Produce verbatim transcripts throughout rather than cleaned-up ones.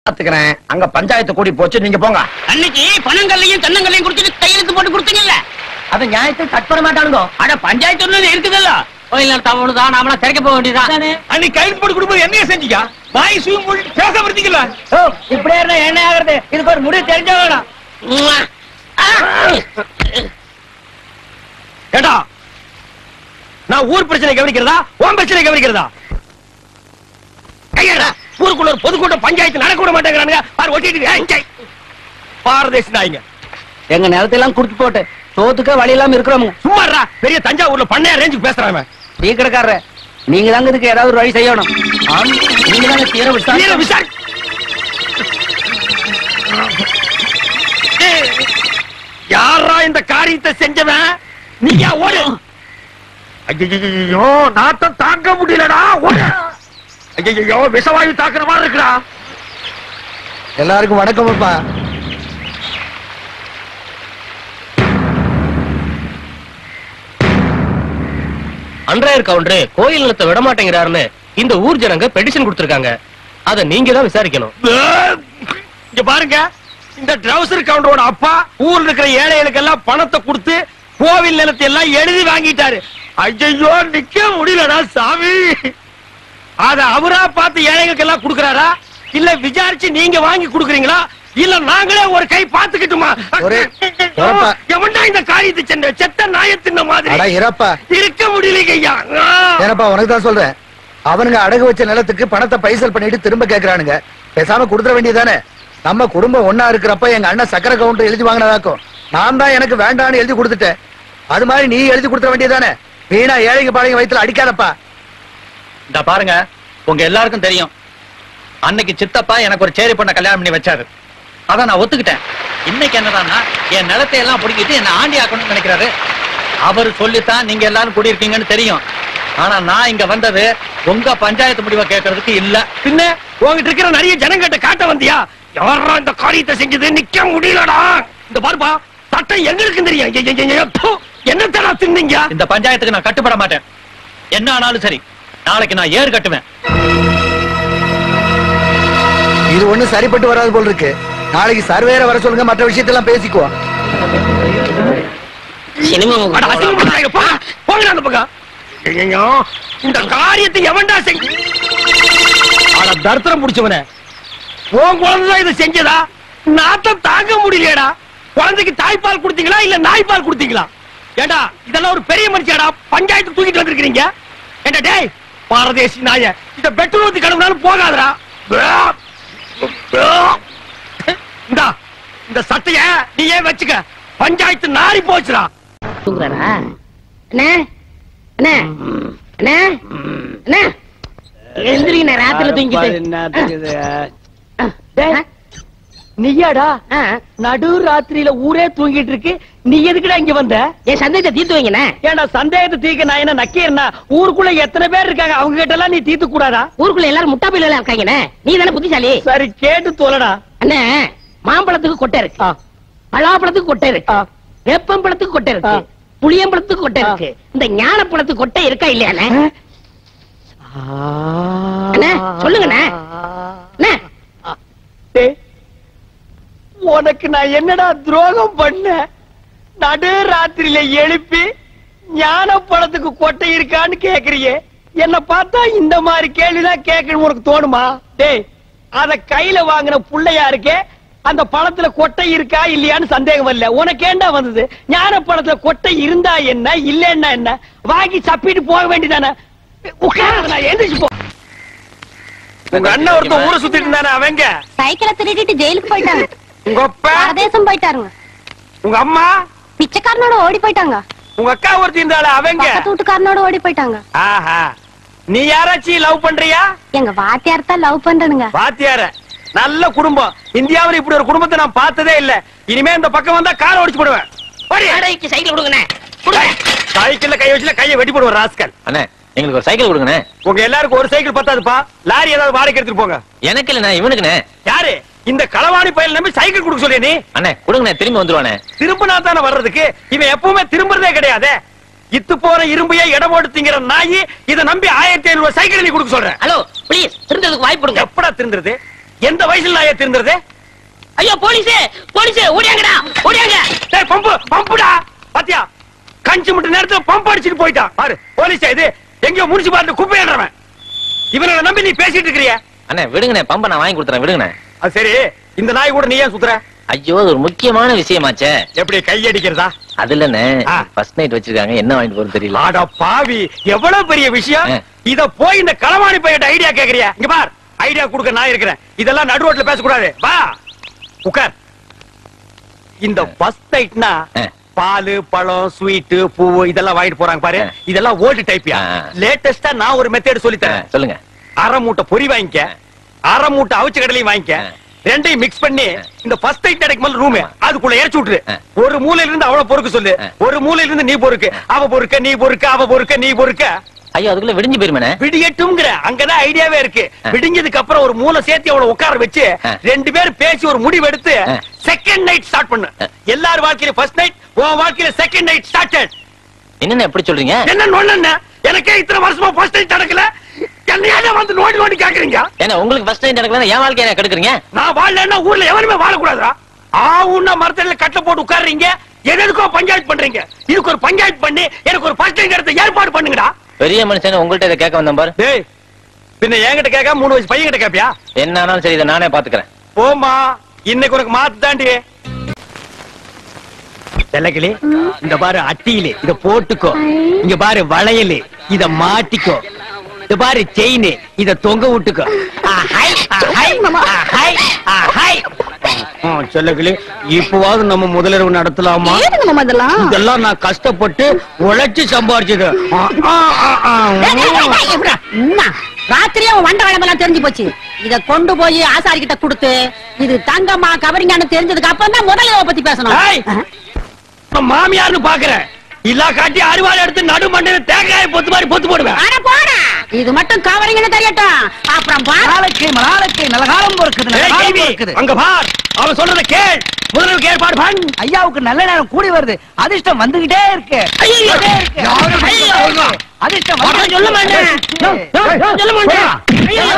பாத்துக்கிறேன். அங்க பஞ்சாயத்து கூடி போச்சு, நீங்க போங்க. அன்னைக்கு பணங்கள்லையும் தென்னங்கள்லையும் குடுத்துட்டு கையெழுத்து போட்டு கொடுத்தீங்கல்ல, அது நியாயத்தை கட் பண்ண மாட்டானுங்க. அட பஞ்சாயத்து இருக்குதல்ல, கோயில் தவறுதான் நாமளா திறக்க போக வேண்டியதான். அன்னைக்கு கையெழுத்து போட்டு கொடுக்கும்போது என்ன செஞ்சீங்க? வாய் சுயம் பேச வருத்தீங்களா? இப்படியே இருந்தா என்ன ஆகுறது? இதுக்கு ஒரு முடிவு தெரிஞ்ச வேணும். ஏடா, நான் ஊர் பிரச்சனை கவனிக்கிறதா உன் பிரச்சனை கவனிக்கிறதா? கையடா, ஊருக்குள்ள ஒரு பொதுக்கூட்டம் பஞ்சாயத்து நடக்க விட மாட்டேங்கிறானுங்க. பாரு ஒட்டிட்டு பாரதேசி நாய்ங்க. எங்க நிலத்தெல்லாம் குடுத்து போட்டு சோத்துக்க வழி இல்லாம இருக்கிறோம். சும்மாறா, பெரிய தஞ்சாவூர்ல பண்ணையா ரேஞ்சுக்கு பேசுறாங்க. டீ கடைக்காரர, நீங்க தாங்க இதுக்கு ஏதாவது ஒரு வழி செய்யணும். நீங்க தாங்க தீர விசாரி விசாரி யாரா இந்த காரியத்தை செஞ்சவன்? நீயா ஓடு. ஐயோ, நாட்டம் தாங்க முடியலடா. ஓடு. ஐயோ, விஷவாயு தாக்குற மாதிரி இருக்குடா. எல்லாருக்கும் வணக்கம் அப்பா. அன்றாயர் கவுண்டரு கோயில் நிலத்தை விட மாட்டேங்கிறாருன்னு இந்த ஊர் ஜனங்க பெட்டிஷன் கொடுத்திருக்காங்க. அத நீங்க தான் விசாரிக்கணும். இங்க பாருங்க, இந்த ட்ரவுசர் கவுண்டரோட அப்பா ஊர்ல இருக்கிற ஏழைகளுக்கு எல்லாம் பணத்தை கொடுத்து கோவில் நிலத்தை எல்லாம் எழுதி வாங்கிட்டாரு. ஐயோ, நிக்க முடியலடா சாமி. அத அவரா பார்த்து ஏழைகளுக்கு எல்லாம் கொடுக்கறாரா, இல்ல விசாரிச்சு நீங்க வாங்கி கொடுக்கறீங்களா, இல்ல நாங்களே ஒரு கை பாத்துக்கிட்டுமா? எவன்டா இந்த காரியத்தை சென்ற செத்த நாயத்தின் மாதிரி இருக்க முடியலையா? ஏனப்பா உனக்கு தான் சொல்றேன். அவனுங்க அடகு வச்ச நிலத்துக்கு பணத்தை பைசல் பண்ணிட்டு திரும்ப கேக்குறானுங்க. பேசாம கொடுத்துட வேண்டியதானே? நம்ம குடும்பம் ஒன்னா இருக்கிறப்ப எங்க அண்ணன் சக்கரை கவுண்டர் எழுதி வாங்கினதாக்கும். நான் தான் எனக்கு வேண்டான்னு எழுதி கொடுத்துட்டேன். அது மாதிரி நீ எழுதி கொடுத்துட வேண்டியதானே? வீணா ஏழைக்கு பாளைய வயித்துல அடிக்காதப்பா. இந்த பாருங்க, உங்க எல்லாருக்கும் தெரியும், அன்னைக்கு சித்தப்பா எனக்கு ஒரு சேரி பொண்ண கல்யாணம் பண்ணி வச்சாரு. அதான் நான் ஒத்துக்கிட்டேன். இன்னைக்கு என்னடான்னா என் நிலத்தை எல்லாம் பிடிக்கிட்டு என்ன ஆண்டி ஆக்கணும்னு நினைக்கிறாரு. அவரு சொல்லித்தான் நீங்க எல்லாரும் குடியிருக்கீங்கன்னு தெரியும். ஆனா நான் இங்க வந்தது உங்க பஞ்சாயத்து முடிவை கேட்கறதுக்கு இல்ல. பின்ன உங்ககிட்ட இருக்கிற நிறைய ஜனங்கிட்ட காட்ட வந்தியா? யாரா இந்த காரியத்தை செஞ்சது? நிக்க முடியலடா. இந்த பாருப்பா, சட்டம் எங்களுக்கு தெரியும். என்னத்தடா தின்னீங்க? இந்த பஞ்சாயத்துக்கு நான் கட்டுப்பட மாட்டேன். என்ன ஆனாலும் சரி, நாளைக்கு நான் ஏறு கட்டுவேன். இது ஒண்ணு சரிப்பட்டு வராது போல் இருக்கு. நாளைக்கு சர்வேர வர சொல்லுங்க, மற்ற விஷயத்தெல்லாம் பேசிக்குவோம். இந்த காரியத்தை எவன்டா செஞ்ச? தர்த்தரம் முடிச்சவன உன் குழந்தைதான் இதை செஞ்சதா? நாத்தம் தாங்க முடியலடா. குழந்தைக்கு தாய்ப்பால் கொடுத்தீங்களா இல்ல நாய்ப்பால் கொடுத்தீங்களா? ஏண்டா, இதெல்லாம் ஒரு பெரிய மனுஷியாடா பஞ்சாயத்து தூக்கிட்டு வந்திருக்கீங்க. ஏண்டா டேய் பாரதேசி நாய, இந்த பெட்ரோல் ஊத்தி கழுவினாலும் போகாதடா. இந்தா, இந்த சட்டைய நீ ஏன் வச்சுக்க, பஞ்சாயத்து நாரி போச்சுடா. தூங்குறாரா? அண்ணே அண்ணே அண்ணே அண்ணே எந்திரிங்க, ராத்திரில தூங்கிட்டு. நீயாடா நடு ராத்திரியில ஊரே தூங்கிட்டு இருக்கு, நீ எதுக்குடா இங்க வந்த? என் சந்தேகத்தை தீர்த்து வைங்கண்ணே. ஏன்னா சந்தேகத்தை தீர்க்க நான் என்ன நக்கீரனா? ஊருக்குள்ள எத்தனை பேர் இருக்காங்க, அவங்க கிட்ட எல்லாம் நீ தீர்த்து கூடாதா? ஊருக்குள்ள எல்லாரும் முட்டா பையில இருக்காங்கண்ணே, நீ தானே புத்திசாலி. சரி கேட்டு தோலடா. அண்ணே, மாம்பழத்துக்கு கொட்டை இருக்கு, பலாப்பழத்துக்கு கொட்டை இருக்கு, வேப்பம்பழத்துக்கு கொட்டை இருக்கு, புளியம்பழத்துக்கு கொட்டை இருக்கு. இந்த ஞானப்பழத்துக்கு கொட்டை இருக்கா இல்லையாண்ணே? அண்ணே சொல்லுங்கண்ணே. உனக்கு நான் என்னடா துரோகம் பண்ண? நடு ராத்திரியில எழுப்பி ஞான பழத்துக்கு கொட்டை இருக்கான்னு கேக்குறியே, என்ன பார்த்தா இந்த மாதிரி கேள்விதான் கேட்கணும் உனக்கு தோணுமா? டேய், அத கையில வாங்கின புள்ளையா இருக்கே, அந்த பழத்துல கொட்டை இருக்கா இல்லையான்னு சந்தேகம் இல்ல. உனக்கு ஏண்டா வந்தது? ஞான பழத்துல கொட்டை இருந்தா என்ன, இல்லன்னா என்ன, வாங்கி சப்பிட்டு போக வேண்டியதானே? உட்கார, எந்திரிச்சு போ. உங்க அண்ணன் ஒருத்தன் ஊரை சுத்திட்டு இருந்தானே, அவங்க சைக்கிளை திருடிட்டு ஜெயிலுக்கு போயிட்டாங்க. உங்க அப்பா பரதேசம் போயிட்டாருங்க. உங்க அம்மா பிச்சைக்காரனோட ஓடி போயிட்டாங்க. உங்க அக்கா ஒருத்தி இருந்தாள, அவங்க வீட்டுக்காரனோட ஓடி போயிட்டாங்க. ஆஹா, நீ யாராச்சும் லவ் பண்றியா? எங்க வாத்தியார் தான் லவ் பண்றனுங்க. வாத்தியார? நல்ல குடும்பம். இந்தியாவில் இப்படி ஒரு குடும்பத்தை நான் பார்த்ததே இல்ல. இனிமே இந்த பக்கம் வந்தா காரை ஓடிச்சு போடுவேன். சைக்கிள் கொடுங்கண்ணே. சைக்கிள்ல கை வச்சுல கையை வெட்டி போடுவேன் ராஸ்கல். அண்ணே, எங்களுக்கு ஒரு சைக்கிள் கொடுங்கண்ணே. உங்க எல்லாருக்கும் ஒரு சைக்கிள் பத்தாதுப்பா, லாரி ஏதாவது வாடகை எடுத்துட்டு போங்க. எனக்கு இல்லண்ணே, இவனுக்குண்ணே. யாரு இந்த களவாணி பையல் நம்பி சைக்கிள் கொடுக்க சொல்லிய நீ? அண்ணே கொடுங்கண்ணே, திரும்பி வந்துருவானே. திரும்பினா தானே வர்றதுக்கு, இவன் எப்பவுமே திரும்புறதே கிடையாது. இத்து போற இரும்பையே இடம் போட்டு திங்கிற நாயி, இதை நம்பி ஆயிரத்தி ஐநூறு சைக்கிள் நீ கொடுக்க சொல்றேன். ஹலோ ப்ளீஸ், திருந்ததுக்கு வாய்ப்பு கொடுங்க. எப்படா திருந்துறது? எந்த வயசுல நாயை திருந்துறது? ஐயோ போலீஸே போலீஸே ஓடியாங்கடா ஓடியாங்க. டேய் பம்பு பம்புடா பாத்தியா கஞ்சி முட்ட நேரத்துல பம்ப் அடிச்சிட்டு போயிட்டான் பாரு. போலீஸா இது எங்கயோ முடிச்சு பாத்து குப்பையாடுறவன். இவனை நம்பி நீ பேசிட்டு இருக்கிறிய? அண்ணே விடுங்கண்ணே, பம்ப நான் வாங்கி கொடுத்துறேன் விடுங்கண்ணே. அது சரி, இந்த நாய் கூட நீ ஏன் சுத்துற? ஐயோ அது ஒரு முக்கியமான விஷயமாச்சே. எப்படி கையடிக்கிறதா? அது இல்லண்ணே, ஆ. ஃபர்ஸ்ட் நைட் வச்சிருக்காங்க, என்ன வாங்கிட்டு போறது தெரியல. ஆடா பாவி, எவ்வளவு பெரிய விஷயம். ஆ. இத போய் இந்த களவாணி பையன் ஐடியா கேக்குறியா? இங்க பார், ஐடியா கொடுக்க நான் இருக்கிறேன். இதெல்லாம் நடு ரோட்ல பேசக்கூடாது. வா உட்கார். இந்த ஃபர்ஸ்ட் நைட்னா ஆ. பாலு பழம் ஸ்வீட் பூ இதெல்லாம் வாங்கிட்டு போறாங்க பாரு. ஆ. இதெல்லாம் ஓல்டு டைப்பியா? ஆ. லேட்டஸ்டா நான் ஒரு மெத்தட் சொல்லி ஆ, தரேன். சொல்லுங்க. அரை மூட்டை பொரி வாங்கிக்க, அரை மூட்டை அவிச்ச கடலையும் வாங்கிக்க, ஆ. ரெண்டையும் மிக்ஸ் பண்ணி இந்த ஃபர்ஸ்ட் நைட் கிடைக்கும் ரூம் ஆமா. அதுக்குள்ள இறச்சி விட்டுரு. ஆ. ஒரு மூலையில இருந்து அவள பொறுக்க சொல்லு, ஆ. ஒரு மூலையில இருந்து நீ பொறுக்கு. அவ பொறுக்க நீ பொறுக்க, அவ பொறுக்க நீ பொறுக்க. ஐயோ அதுக்குள்ள விடிஞ்சு போயிருமேண்ணே. விடியட்டும்ங்கிற அங்கதான் ஐடியாவே இருக்கு. ஆ. விடிஞ்சதுக்கு அப்புறம் ஒரு மூளை சேர்த்து அவளை உட்கார வச்சு ஆ. ரெண்டு பேரும் பேசி ஒரு முடிவு எடுத்து ஆ. செகண்ட் நைட் ஸ்டார்ட் பண்ணு. ஆ. எல்லார் வாழ்க்கையில ஃபர்ஸ்ட் நைட், உன் வாழ்க்கையில செகண்ட் நைட் ஸ்டார்டட். என்னண்ணே எப்படி சொல்றீங்க? என்ன நொண்ணு? எனக்கே இத்தனை வருஷமா ஃபர்ஸ்ட் நைட் நடக்கல, என்னையால வந்து நோண்டி நோண்டி கேக்குறீங்க? ஏன்னா உங்களுக்கு ஃபர்ஸ்ட் நைட் நடக்கலன்னா என் வாழ்க்கையை என்ன கெடுக்குறீங்க? நான் வாழலன்னா ஊர்ல எவனுமே வாழக்கூடாதா? ஆவுன்னா மரத்துல கட்டல போட்டு உட்கார்றீங்க, எதுக்கோ பஞ்சாயத்து பண்றீங்க. இதுக்கு ஒரு பஞ்சாயத்து பண்ணி எனக்கு ஒரு ஃபர்ஸ்ட் நைட் எடுத்து ஏற்பாடு பண்ணுங்கடா. பெரிய மனுஷன் உங்கள்ட்ட இதை கேட்க வந்தேன் பாரு. டேய் பின்ன என்கிட்ட கேட்க மூணு வயசு பையன் கிட்ட கேப்பியா? என்ன ஆனாலும் சரி, இதை நானே பாத்துக்கிறேன். போமா, இன்னைக்கு உனக்கு மாத்து தாண்டி. செல்லக்கிளி, இந்த பாரு அட்டியில இத போட்டுக்கோ. இங்க பாரு வளையல், இத மாட்டிக்கோ. இந்த பாரு செயின், இத தொங்க விட்டுக்கோ. ஆஹை, ஆஹை, ஆஹை, ஆஹை. ஆ, செல்லக்கிளி, இப்பவாவது நம்ம முதலிரவு நடத்தலாமா? ஏதுங்க மாமா இதெல்லாம்? இதெல்லாம் நான் கஷ்டப்பட்டு உழைச்சு சம்பாரிச்சது. ஆ, ஆ, ஆ, ஆ. ராத்திரியே வண்ட வளமெல்லாம் தெரிஞ்சு போச்சு. இத கொண்டு போய் ஆசாரி கிட்ட கொடுத்து இது தங்கம்மா கவரிங்கான்னு தெரிஞ்சதுக்கு அப்புறம் தான் முதல்ல பத்தி பேசணும். ஏய், உன் மாமியார்னு பாக்குறேன். இல்லா காட்டி அருவாள் எடுத்து நடு மண்டையில தேங்காய் பொத்து மாதிரி பொத்து போடுவேன். அட போடா, இது மட்டும் கவரிங்னு தெரியட்டும். அப்புறம் நாளைக்கு நாளைக்கு நல்ல காலம் பொறுக்குது, நல்ல ஏய், காலம் கேள்வி, பொறுக்குது. அங்க பார், அவன் சொல்றத கேள். முதல்ல ஏற்பாடு பண்ணு. ஐயாவுக்கு நல்ல நேரம் கூடி வருது, அதிர்ஷ்டம் வந்துகிட்டே இருக்கு. ஐயோ, வந்துகிட்டே இருக்கு. யாரும் ஐயோ, சொல்லுங்க. அதிர்ஷ்டம் சொல்ல வந்துகிட்டே மாட்டேன். இருக்கு. சொல்ல மாட்டேன். ஐயோ,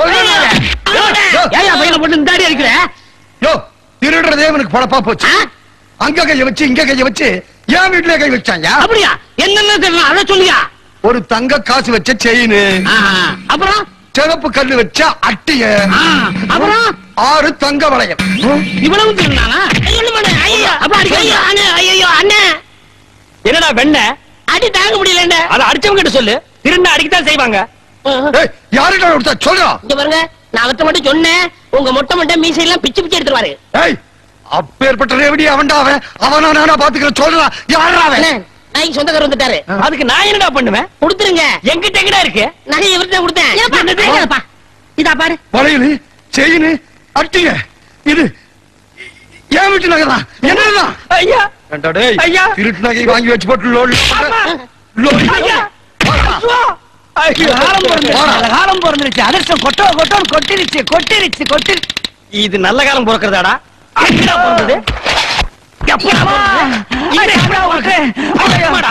ஏயா பையனை போட்டு இந்த அடி அடிக்கிற? யோ திருடுறதே இவனுக்கு பொழப்பா போச்சு. அங்க கைய வச்சு இங்க கைய வச்சு என் வீட்டுல கை வச்சாங்க. அப்படியா? என்னென்ன தெரியல அத சொல்லியா? ஒரு தங்க காசு வச்ச செயின், அப்புறம் சிவப்பு கல்லு வச்ச அட்டிய, ஆ, அப்புறம் ஆறு தங்க வளையம். இவ்வளவு திருநானா? சொல்ல மாட்டேன். ஐயோ, அப்ப அடிக்க. ஐயோ அண்ணே, ஐயோ அண்ணே, என்னடா வெண்ண அடி தாங்க முடியல. அத அடிச்சவங்க கிட்ட சொல்லு, திருண்ண அடிக்கத்தான் செய்வாங்க. ஏய், யாருடா கொடுத்தா சொல்றா? இங்க பாருங்க, நான் அவர்ட்ட மட்டும் சொன்னேன், உங்க மொட்டை மொட்டை மீசை எல்லாம் பிச்சு பிச்சு எடுத்துருவாரு. ஏய், அப்பேற்பட்ட ரேவடி அவன்டா அவன். அவனா நானா பாத்துக்கிறேன் சொல்றா. யாரா அவன்? அண்ணே, நாய்க்கு சொந்தக்காரர் வந்துட்டாரு. அதுக்கு நான் என்னடா பண்ணுவேன்? கொடுத்துருங்க. என்கிட்ட எங்கடா இருக்கு? நகை இவர்கிட்ட கொடுத்தேன். ஏப்பா, என்னது? ஏப்பா, இதா பாரு. வளையலு, செயின், அட்டிய, இது ஏன் வீட்டு நகைதான். என்னதான் ஐயா, ஐயா. திருட்டு நகை வாங்கி வச்சு போட்டு லோல் அம்மா. லோல். ஐயா. ஐயோ. ஐயோ. காலம் பிறந்துருச்சு, நல்ல காலம் பிறந்துருச்சு. அதிர்ஷ்டம் கொட்டோ கொட்டோன்னு கொட்டிருச்சு, கொட்டிருச்சு, கொட்டி. இது நல்ல காலம் பிறக்கிறதாடா? எப்படா பிறந்தது? எப்படா பிறந்தது? இது எப்படா உனக்கு? எப்படா?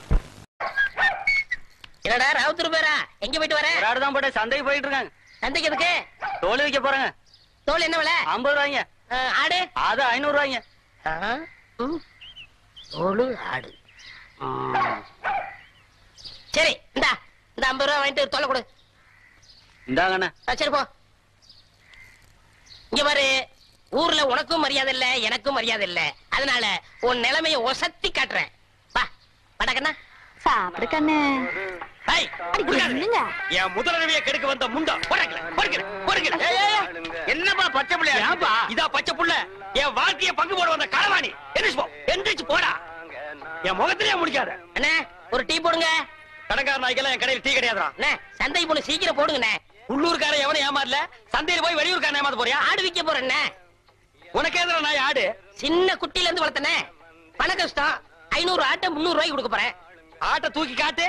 என்னடா ராவுத்தூர் பேரா? எங்க போயிட்டு வர? தான் போட்டு சந்தைக்கு போயிட்டு இருக்காங்க. சந்தைக்கு எதுக்கு? தோல் வைக்க போறாங்க. தோல் என்ன விலை? ஐம்பது ரூபாய்ங்க. ஆ, ஆடு? அது ஐநூறு ரூபாய்ங்க. ஆ, ம். தோலு ஆடு. ம். சரி, இந்தா இந்த ஐம்பது ரூபா வாங்கிட்டு தோலை கொடு. இந்தாங்கண்ணே. ஆ, சரி போ. இங்க பாரு, ஊர்ல உனக்கும் மரியாதை இல்ல, எனக்கும் மரியாதை இல்ல. அதனால உன் நிலைமைய ஒசத்தி காட்டுறேன். வா வடக்கண்ணா. சாப்பிடு கண்ணு. ஏய், என்னங்க? என் முதலரவியை கெடுக்க வந்த முண்டா பொறுக்கல, பொறுக்கல, பொறுக்கல. ஏய், ஏய், ஏய். என்னப்பா பச்சை புள்ளையா? ஏன்பா இதா பச்சை புள்ள? என் வாழ்க்கைய பங்கு போட வந்த களவாணி. எந்திரிச்சு போ, எந்திரிச்சு போடா. என் முகத்திலேயே முடிக்காத. அண்ணே, ஒரு டீ போடுங்க. கடங்கார நாய்க்கெல்லாம் என் கடையில் டீ கிடையாதுடா. அண்ணே, சந்தை போன சீக்கிரம் போடுங்கண்ணே. உள்ளூர்காரன் எவனும் ஏமாறல, சந்தையில போய் வெளியூர்காரன் ஏமாத்த போறியா? ஆடு விக்க போறேண்ணே. உனக்கு எதிர நாய் ஆடு? சின்ன குட்டில இருந்து வளர்த்தனே. பண கஷ்டம். ஐநூறு ஆட்டை முன்னூறு ரூபாய்க்கு கொடுக்க போறேன். ஆட்டை தூக்கி காட்டு.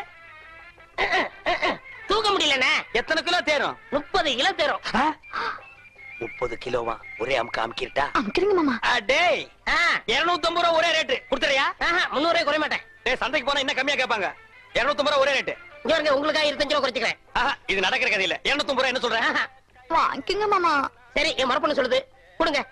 தூக்க முடியலண்ணே. எத்தனை கிலோ தேரும்? முப்பது கிலோ தரும். முப்பது கிலோவா? ஒரே அமுக்கு அமுக்கிட்டா? அமுக்குறீங்க மாமா. டேய், இருநூத்தி ஐம்பது ரூபா ஒரே ரேட்டு கொடுத்துறியா? முன்னூறு ரூபாய் குறைய மாட்டேன். டேய், சந்தைக்கு போனா இன்னும் கம்மியா கேட்பாங்க. இருநூத்தி ஐம்பது ரூபா ஒரே ரேட்டு. இங்க வருங்க, உங்களுக்காக இருபத்தஞ்சு ரூபா குறைச்சிக்கிறேன். இது நடக்கிற கதையில இருநூத்தி ஐம்பது ரூபா என்ன சொல்றேன்? வாங்கிக்கங்க மாமா. சரி என் மரப்பொண்ணு சொல்லுது கொடுங்க.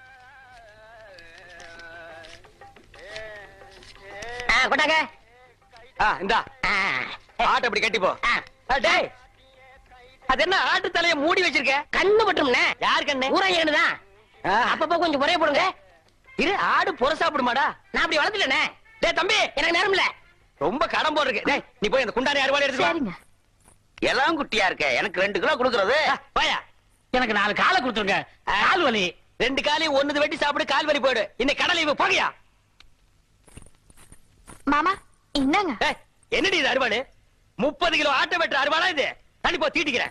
ஆ, கொண்டாங்க. ஆ, இந்தா ஆ, ஆட்டை அப்படி கட்டிப்போ. ஆ, டேய், அது என்ன ஆட்டு தலைய மூடி வச்சிருக்க? கண்ணு பட்டும்ண்ணே. யார் கண்ணு? ஊராங்கன்னுதான். ஆ, அப்பப்போ கொஞ்சம் முறைய போடுங்க. இரு, ஆடு புற சாப்பிடுமாடா? நான் அப்படி வளர்த்துலண்ணே. டேய் தம்பி, எனக்கு நேரம் இல்ல. ரொம்ப கடன் போடு இருக்கு. டேய், நீ போய் அந்த குண்டானி அறுவாளை எடுத்து வா. சரிங்க. எல்லாம் குட்டியா இருக்க, எனக்கு ரெண்டு கிலோ கொடுக்கறது. ஆ, வாயா. எனக்கு நாலு காலை கொடுத்துருங்க. கால் வலி. ரெண்டு காலையும் ஒண்ணுது வெட்டி சாப்பிடு, கால் வலி போயிடு. இன்னைக்கு கடலை இவ போகையா? மாமா இந்தாங்க. ஏய், என்னடி இது அறுவாடு? முப்பது கிலோ ஆட்டை வெட்டுற அறுவாடா இது? தள்ளி போ, தீட்டிக்கிறேன்.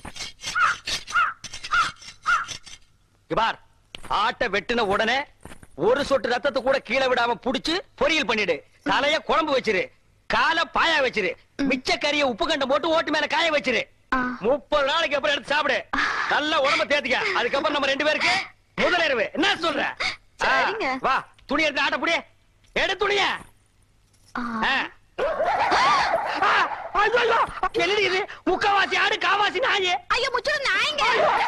இங்க பார், ஆட்டை வெட்டின உடனே ஒரு சொட்டு ரத்தத்தை கூட கீழே விடாம புடிச்சு பொரியல் பண்ணிடு. தலைய குழம்பு வச்சிரு, காலை பாயா வச்சிரு, மிச்ச கறிய உப்பு கண்டம் போட்டு ஓட்டு மேல காய வச்சிரு. ஆ. முப்பது நாளைக்கு அப்புறம் எடுத்து சாப்பிடு. நல்ல உடம்ப தேத்திக்க. அதுக்கப்புறம் நம்ம ரெண்டு பேருக்கு முதலிரவு. என்ன சொல்ற? ஆ, சரிங்க. வா, துணி எடுத்து ஆட்ட புடிய. எடு துணிய. ஆ. ஆ. ஆ, ஐயோ, ஐயோ, என்னடி இது? முக்காவாசி ஆடு, காவாசி நாயே. ஐயோ முச்சுரு நாயங்க.